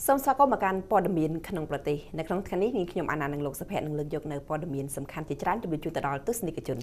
សូមស្វាគមន៍មកកាន់ព័ត៌មានក្នុងប្រទេសនៅក្នុងថ្ងៃនេះខ្ញុំអាណានឹងលោកសុភ័ក្រនឹងលើកយកនៅព័ត៌មានសំខាន់ជាច្រើនជម្រាបជូនទៅដល់ទស្សនិកជន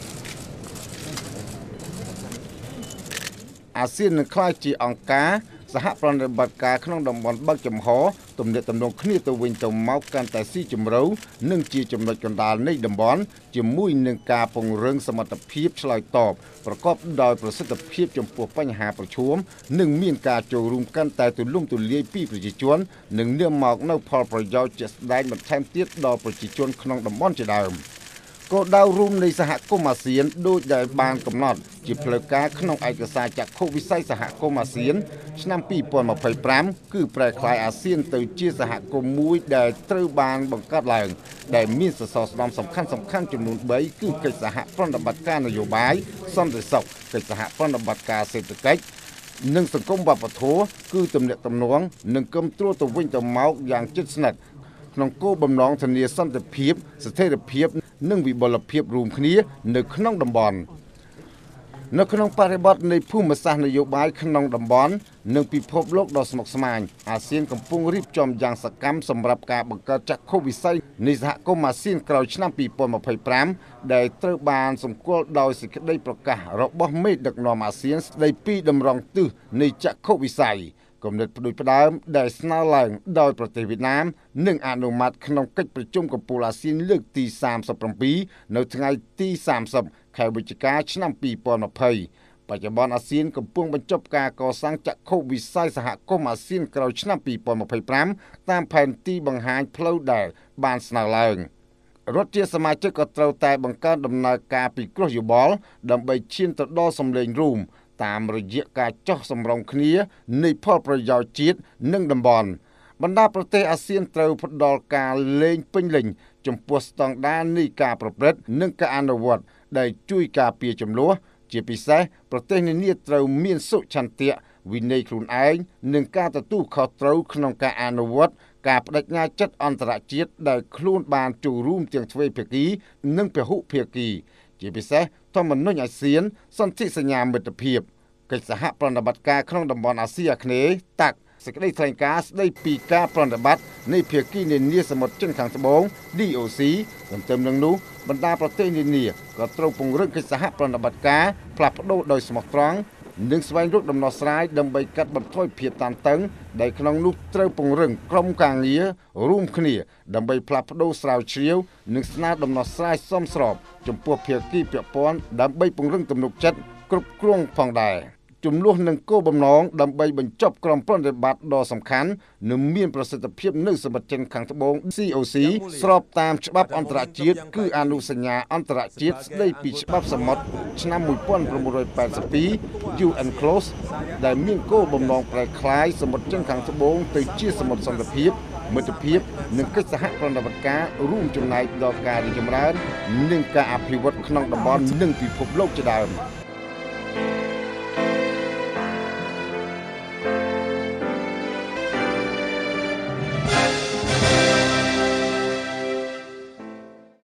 អាស៊ាននឹងក្លាយជាអង្គការសហប្រតិបត្តិការក្នុងតំបន់បើកចំហទំនាក់ទំនងគ្នាទៅវិញទៅមកកាន់តែស៊ីជម្រៅនិងជាចំណុចកណ្ដាលនៃតំបន់ជាមួយនឹងការពង្រឹងសមត្ថភាពឆ្លើយតបប្រកបដោយប្រសិទ្ធភាពចំពោះបញ្ហាប្រឈមនិងមានការចូលរួមកាន់តែទូលំទូលាយពីប្រជាជននិងនាំមកនូវផលប្រយោជន៍ជាក់ស្ដែងបន្ថែមទៀតដល់ប្រជាជនក្នុងតំបន់ជាដើមគោលដៅរួមនៃសហគមន៍អាស៊ានដូចដែលបានកំណត់ជាផ្លូវការក្នុងឯកសារចក្ខុវិស័យសហគមន៍អាស៊ានឆ្នាំ2025គឺប្រែក្លាយអាស៊ានទៅជាសហគមន៍មួយដែលត្រូវបានបង្កើតឡើងដែលមានសសរស្តម្ភសំខាន់ចំនួន3គឺកិច្ចសហប្រតិបត្តិការនយោបាយសន្តិសុខកិច្ចសហប្រតិបត្តិការសេដ្ឋកិច្ចនិងសង្គមវប្បធម៌គឺទំនាក់ទំនងនិងគាំទ្រទៅវិញទៅមកយ៉ាងជិតស្និទ្ធក្នុងគោលបំណងធានាសន្តិភាពស្ថិរភាពនិងវិបុលភាពរួមគ្នានៅក្នុងតំបន់នៅក្នុងបរិបទនៃភូមិសាស្ត្រនយោបាយក្នុងតំបន់និងពិភពលោកដ៏ស្មុគស្មាញអាស៊ានកំពុងរៀបចំយ៉ាងសកម្មសម្រាប់ការបង្កើតចក្ខុវិស័យនៃសហគមន៍អាស៊ានក្រោយឆ្នាំ2025ដែលត្រូវបានសម្គាល់ដោយសេចក្តីប្រកាសរបស់មេដឹកនាំអាស៊ានស្តីពីតម្រង់ទិសនៃចក្ខុវិស័យគំនិតផ្ដួចផ្ដើមដែលស្នើឡើងដោយប្រទេសវៀតណាមនិងអនុម័តក្នុងកិច្ចប្រជុំកំពូលអាស៊ានលើកទី37នៅថ្ងៃទី30ខែវិច្ឆិកាឆ្នាំ2020បច្ចុប្បន្នអាស៊ានកំពុងបញ្ចប់ការកសាងចក្ខុវិស័យសហគមន៍អាស៊ានក្រោយឆ្នាំ2025តាមផែនទីបង្ហាញផ្លូវដែលបានស្នើឡើងរដ្ឋជាសមាជិកក៏ត្រូវតែបង្កើនដំណើរការពិគ្រោះយោបល់ដើម្បីឈានទៅដល់សម្លេងរួមតាមរយៈការចោះសម្រុងគ្នានៃផលប្រយោជន៍ជាតិនិងតំបន់បណ្ដាប្រទេសអាស៊ានត្រូវផ្ដល់ការលែងពេញលេញចំពោះស្តង់ដារនៃការប្រព្រឹត្តនិងការអនុវត្តដែលជួយការពារចំនួនជាពិសេសប្រទេសនានាត្រូវមានសុឆន្ទៈវិន័យខ្លួនឯងនិងការទទួលខុសត្រូវក្នុងការអនុវត្តការបដិញ្ញាចិត្តអន្តរជាតិដែលខ្លួនបានចូលរួមទាំងទ្វេភាគីនិងពហុភាគីជាពិសេសធម្មនុញ្ញអាស៊ានសន្ធិសញ្ញាមិត្តភាពកិច្ចសហប្រតិបត្តិការក្នុងតំបន់អាស៊ីអាគ្នេយ៍តាក់សេចក្តីថ្លែងការណ៍ស្តីពីការប្រតិបត្តិនៃភាគីនានាសមុទ្រចិនខាងត្បូង DOC ទន្ទឹមនឹងនោះបណ្ដាប្រទេសនានាក៏ត្រូវពង្រឹងកិច្ចសហប្រតិបត្តិការផ្លាស់ប្ដូរដោយស្មោះត្រង់និងស្វែងរកដំណោះស្រាយដើម្បីកាត់បន្ថយភាពតានតឹងដែលក្នុងនោះត្រូវពង្រឹងក្រុមការងាររួមគ្នាដើម្បីផ្លាស់ប្ដូរស្រាវជ្រាវនិងស្នើដំណោះស្រាយសមស្របចំពោះភាគីពាក់ព័ន្ធដើម្បីពង្រឹងទំនុកចិត្តគ្រប់គ្រងផងដែរជំនួសនឹងគោលបំណងដើម្បីបញ្ចប់ក្រុមប្រតិបត្តិដ៏សំខាន់និងមានប្រសិទ្ធភាពនៅសមុទ្រចិនខាងត្បូង COC ស្របតាមច្បាប់អន្តរជាតិគឺអនុសញ្ញាអន្តរជាតិស្តីពីច្បាប់សមុទ្រឆ្នាំ1982 UNCLOS ដែលមានគោលបំណងប្រែក្លាយសមុទ្រចិនខាងត្បូងទៅជាសមុទ្រសន្តិភាពមិត្តភាពនិងកិច្ចសហប្រតិបត្តិការរួមចំណែកដល់ការរីកចម្រើននិងការអភិវឌ្ឍក្នុងតំបន់និងពិភពលោកជាដើម